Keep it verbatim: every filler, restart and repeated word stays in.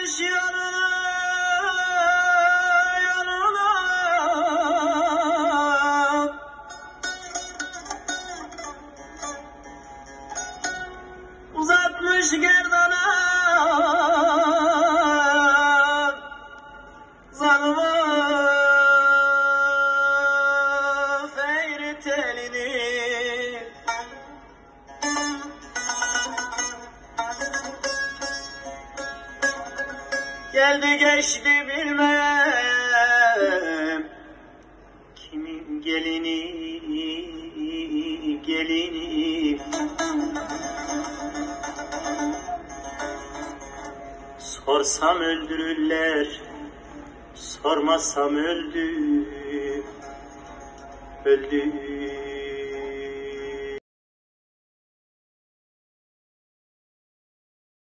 Uzatmış yanına yanına, uzatmış gerdana zanıma feyri telini. Geldi geçti bilmem kimin gelini gelini. Sorsam öldürürler, sormazsam öldü öldü.